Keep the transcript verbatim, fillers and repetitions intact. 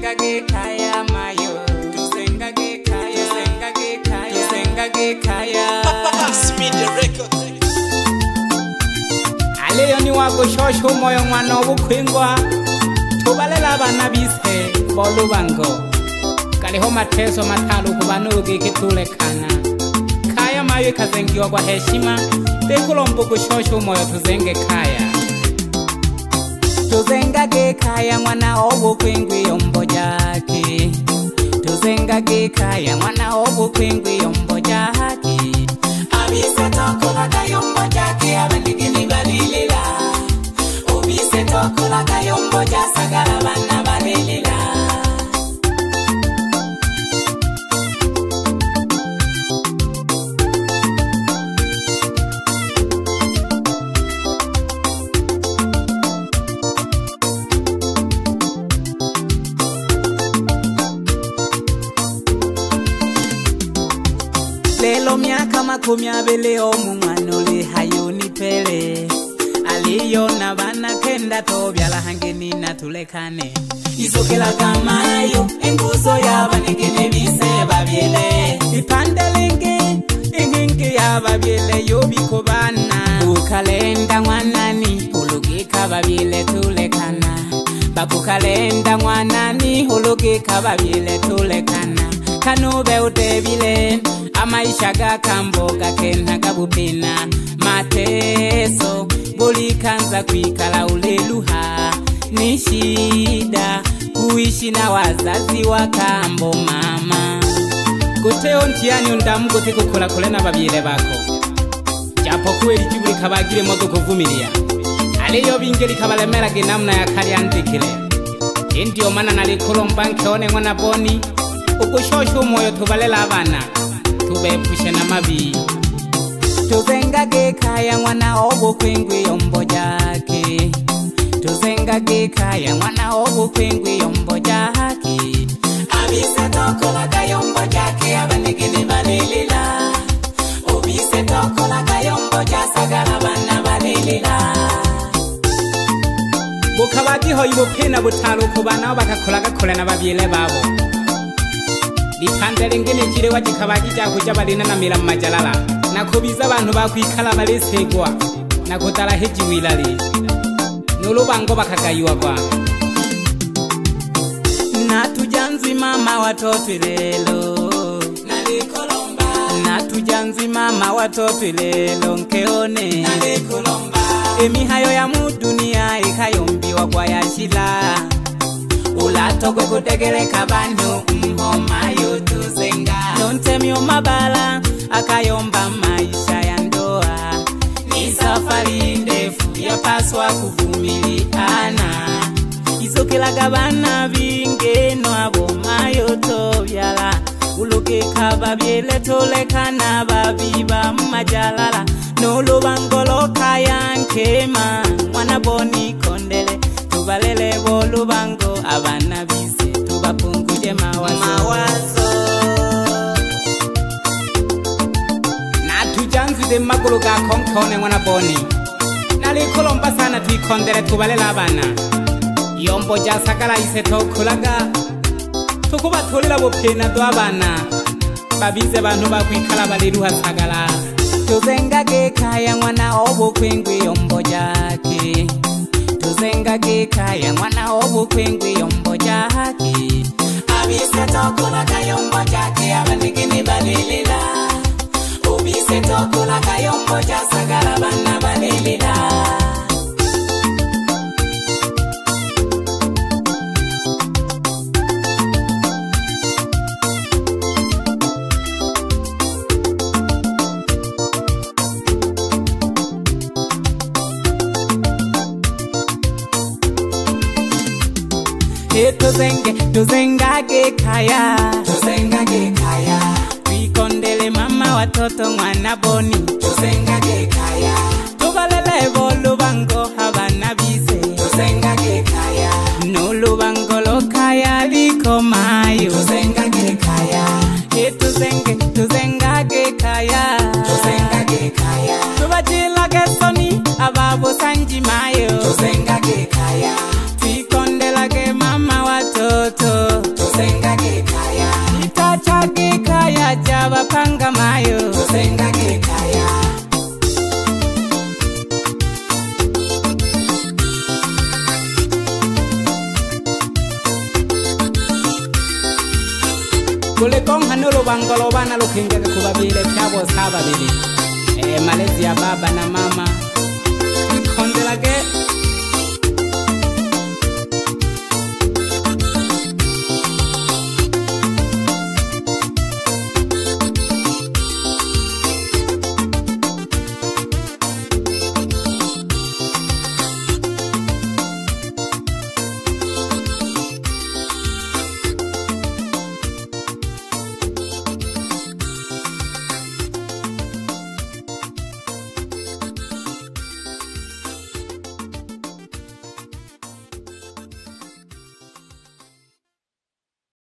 tuzenga ge kaya mayo, tuzenga ge kaya, tuzenga ge kaya, tuzenga ge kaya. Media Record. Aleyo ni wako shosho moyo mwana obukwingwa, tubalela bana bise bolubango. Kaliho mateso matalo kubanuge kitulekana. Kaya mayo kazengiwa kwa heshima, tekulombo kushosho moyo tuzenge kaya. Tuzenga ge kaya mwana obukwingwi yombo jake. Tuzenga ge kaya mwana obukwingwi yombo jake. Abise tokola kayombo jake abandigini balilila. Obise tokola kayombo jasagala bana balilila. Lelo miaka makumi abele omumwana le hayoni pele. Aliyo na bana kenda tobyala hangeni na tulekane. Isokela kamayo enguso yabanegene bise babyele. Ipandelenge ingingi yababyele yobiko bana. Ukalenda mwanani ulugika babyele tulekana. Bakukalenda mwanani ulugika babyele tulekana. Kanube utebile amaisha gakamboga kena gabupina mateso boli kanza kuikala uleluha ni shida kuishi na wazazi wa kambo mama guteo ntiani undamu gute kukola kolena babyele bako japo kweli kibuli kabagire modo kuvumilia aliyo bingeri kabalemera genamna ya kali andikile ndio maana nalikolomba nkeone mwana boni ukushosho moyo tubalela abana tubepushe na mabi. Tuzenga ge kaya mwana obukwingwi yombo jake. Tuzenga ge kaya mwana obukwingwi yombo jake. Abise tokola kayombo jake abanegene balilila. Obise tokola kayombo jasagala bana balilila. Bukabagi hoyi bupena butalo kubana bakakola gakola na babyele babo. Dipandele ngene chire wachikabaki chako chabalina na mila majalala nakubiza abantu bakwikala balesegwa nakutala heji wilali nulubango bakagayiwa kwa natujanzi mama watoto lelo nalikolomba natujanzi mama watoto lelo nkeone nalikolomba emihayo ya mudunia ikayombiwa kwa yashila ulatogwe kutegeleka banyo mhoma yotuzenga nontemi omabala akayomba maisha ya ndoa ni safari ndefu yapaswa kuvumiliana isokelaga bana bingeno abo mayoto byala ulokeka babyele tolekana babiba majalala nolobangoloka yankema mwana boni kondele tubalele bolubango abana bise tubapunguje mawazo mawazo natujanzi de magulu ga konkone mwana boni nalikolomba sana tuikondele tubalela abana yombo jasagala ise tokulaga tukubatolera bopena do abana babize bantu bakwikala baliruha sagala tuzenga ge kaya mwana obukwingwi yombo jake. Tuzenga ge kaya mwana obukwingwi yombo jake. Abise tokola kayombo jake abanegene balilila. Obise tokola kayombo jasagala bana balilila. Tuzenge, tuzenga ge kaya. Tuzenga ge kaya. Tuikondele mama watoto mwana boni. Tuzenga ge kaya. Tubalele bolubango habana bise. Tuzenga ge kaya. Nolubango lo kaya liko mayo. Tuzenga ge kaya. He tuzenge, tuzenga ge kaya. Tuzenga ge kaya. Tubajila ge soni ababo sanji mayo. Tuzenga ge kaya. Tuikondela ge mama watoto Kulikong hanulo bangolo bana lukinga kubabile chabo saba bili. Eh malezi ya baba na mama. Kondela ke